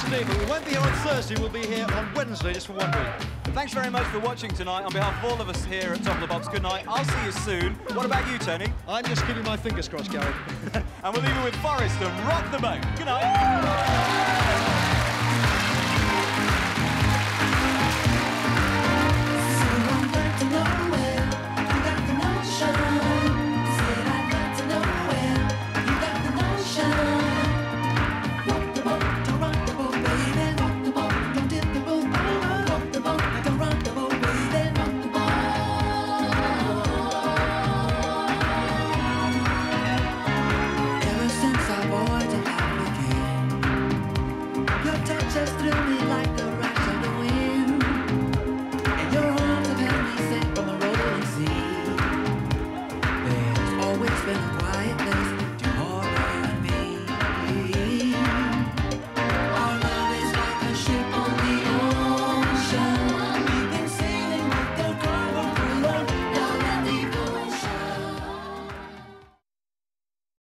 Yes, indeed, but we won't be here on Thursday, we'll be here on Wednesday just for 1 week. Thanks very much for watching tonight. On behalf of all of us here at Top of the Pops, good night. I'll see you soon. What about you, Tony? I'm just keeping my fingers crossed, Gary. And we'll leave you with Forrest and Rock the Boat. Good night. Just through